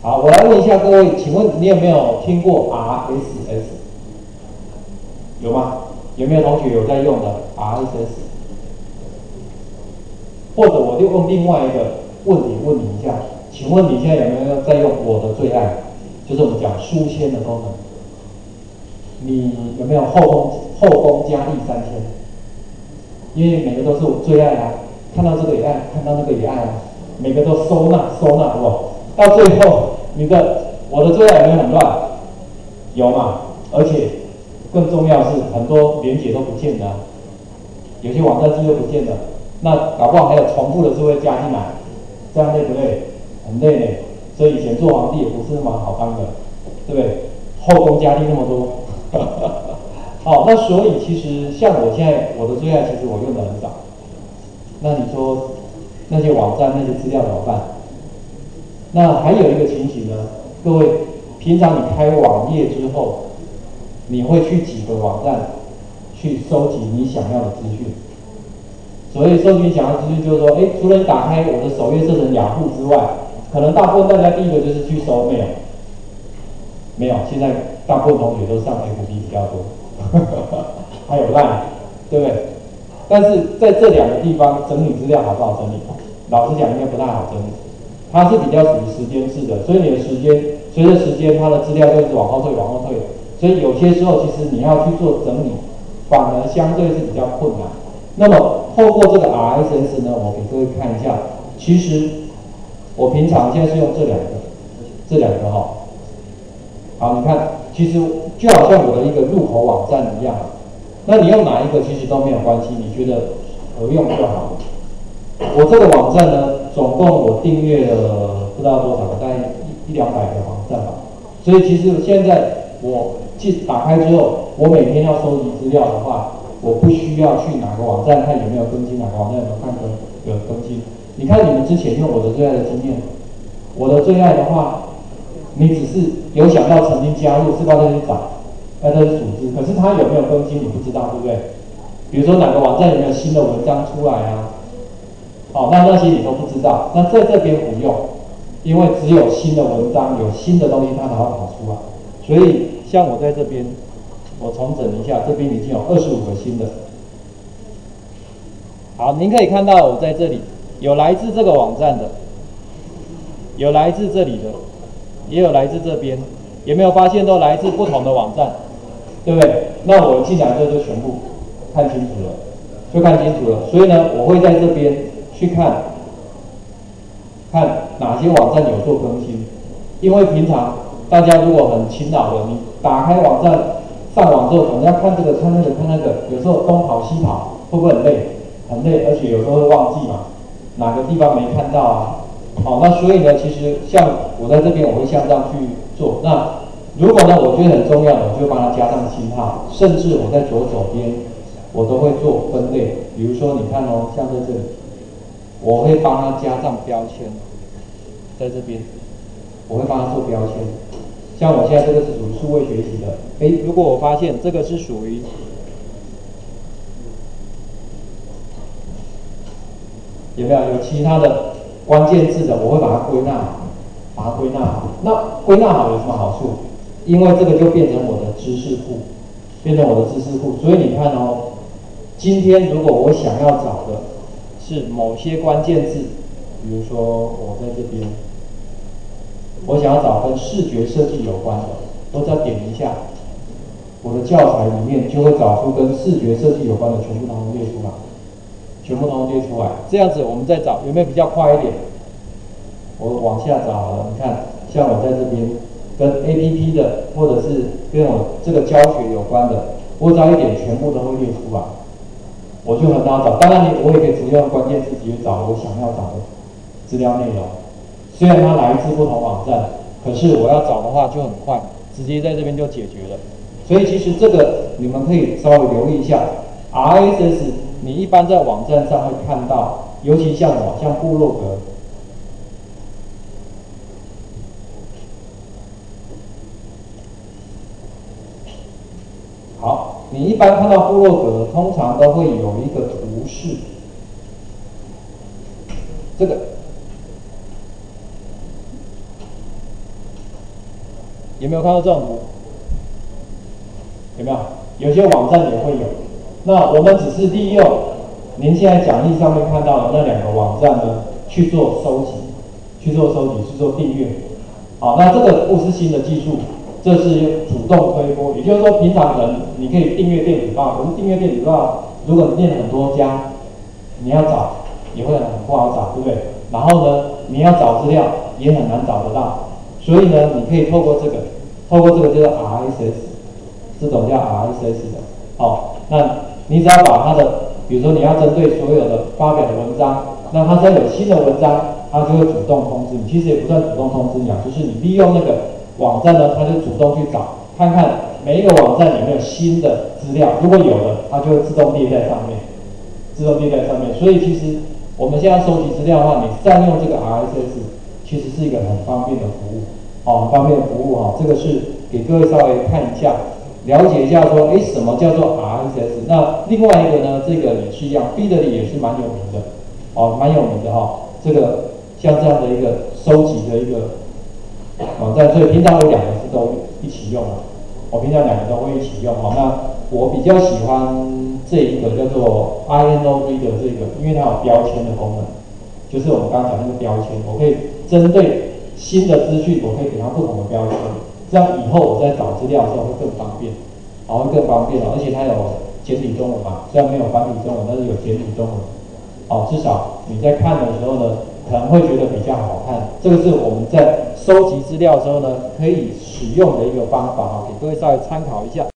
好，我来问一下各位，请问你有没有听过 RSS？ 有吗？有没有同学有在用的 RSS？ 或者我就用另外一个问题问你一下，请问你现在有没有在用我的最爱？就是我们讲书签的功能，你有没有后宫佳丽3000？因为每个都是我最爱啊，看到这个也爱，看到那个也爱啊，每个都收纳，到最后我的最爱有没有很乱？有嘛？而且更重要是很多连结都不见了，有些网站记录不见了，那搞不好还有重复的字会加进来，这样累不累？很累呢。所以以前做皇帝也不是那么好当的，对不对？后宫佳丽那么多。好，那所以其实像我现在我的最爱，其实我用的很少。那你说那些网站那些资料怎么办？那还有一个情形呢，各位，平常你开网页之后，你会去几个网站去收集你想要的资讯？所谓收集你想要的资讯，就是说，除了你打开我的首页设成雅虎之外，可能大部分大家第一个就是去搜 mail， 没有，现在大部分同学都上 FB 比较多。还有 LINE， 对不对？但是在这两个地方整理资料好不好整理？老实讲，应该不太好整理。它是比较属于时间制的，所以你的时间随着时间，它的资料就一直往后退。所以有些时候，其实你要去做整理，反而相对是比较困难。那么透过这个 RSS 呢，我给各位看一下，其实我平常现在是用这两个哈。好，你看，其实就好像我的一个入口网站一样，那你用哪一个其实都没有关系，你觉得合用就好。我这个网站呢，总共我订阅了不知道多少个，大概100-200个网站吧。所以其实现在我打开之后，我每天要收集资料的话，我不需要去哪个网站看有没有更新，哪个网站有没有有更新。你看你们之前用我的最爱的经验，我的最爱的话，你只是有想到曾经加入，是吧？再去找，再去组织，可是它有没有更新你不知道，对不对？比如说哪个网站有没有新的文章出来啊？那些你都不知道。那在这边不用，因为只有新的文章、有新的东西，它才会跑出来。所以像我在这边，我重整一下，这边已经有25个新的。好，您可以看到我在这里有来自这个网站的，有来自这里的，也有来自这边，有没有发现都来自不同的网站，对不对？那我进来之后就全部看清楚了，所以呢，我会在这边去看哪些网站有做更新，因为平常大家如果很勤劳的，你打开网站上网之后，可能要看这个看那个，有时候东跑西跑，会不会很累？很累，而且有时候会忘记嘛，哪个地方没看到啊？那所以呢，其实像我在这边，我会像这样去做。那如果呢，我觉得很重要的，我就帮它加上星号，甚至我在左手边，我都会做分类。比如说，你看像在这里，我会帮它加上标签，在这边，我会帮它做标签。像我现在这个是属于数位学习的，如果我发现这个是属于有没有其他的关键字的，我会把它归纳好，那归纳好有什么好处？因为这个就变成我的知识库，所以你看今天如果我想要找的是某些关键字，比如说我在这边，我想要找跟视觉设计有关的，我只要点一下，我的教材里面就会找出跟视觉设计有关的全部都列出来。这样子我们再找有没有比较快一点？我往下找好了，你看，像我在这边跟 APP 的，或者是跟我这个教学有关的，我只要一点全部都会列出来，我就很好找。当然我也可以直接用关键字直接找我想要找的资料内容。虽然它来自不同网站，可是我要找的话就很快，直接在这边就解决了。所以其实这个你们可以稍微留意一下 ，RSS 你一般在网站上会看到，尤其像部落格。好，你一般看到部落格，通常都会有一个图示，这个有没有看到这种图？有没有？有些网站也会有。那我们只是利用您现在讲义上面看到的那2个网站呢，去做收集，去做订阅。好，那这个不是新的技术，这是主动推播。也就是说，平常人你可以订阅电子报，可是订阅电子报，如果你念很多家，你要找也会很不好找，对不对？然后呢，你要找资料也很难找得到。所以呢，你可以透过这个叫做 RSS， 这种叫 RSS 的。好，那你只要把它的，比如说你要针对所有的发表的文章，那它只要有新的文章，它就会主动通知你。其实也不算主动通知你啊，就是你利用那个网站呢，它就主动去找，看看每一个网站有没有新的资料，如果有的，它就会自动列在上面，所以其实我们现在收集资料的话，你善用这个 RSS， 其实是一个很方便的服务，很方便的服务哈。这个是给各位稍微看一下。了解一下说，什么叫做 RSS？ 那另外一个呢，这个也是一样 ，Feedly 也是蛮有名的，蛮有名的哈。这个像这样的一个收集的一个网站，所以平常我2个是都一起用啊。我平常2个都会一起用哈。那我比较喜欢这一个叫做 INO Reader 这个，因为它有标签的功能，就是我们刚刚讲那个标签，我可以针对新的资讯，我可以给它不同的标签。这样以后我在找资料的时候会更方便，会更方便而且它有简体中文嘛，虽然没有繁体中文，但是有简体中文，至少你在看的时候呢，可能会觉得比较好看。这个是我们在收集资料的时候呢，可以使用的一个方法给各位稍微参考一下。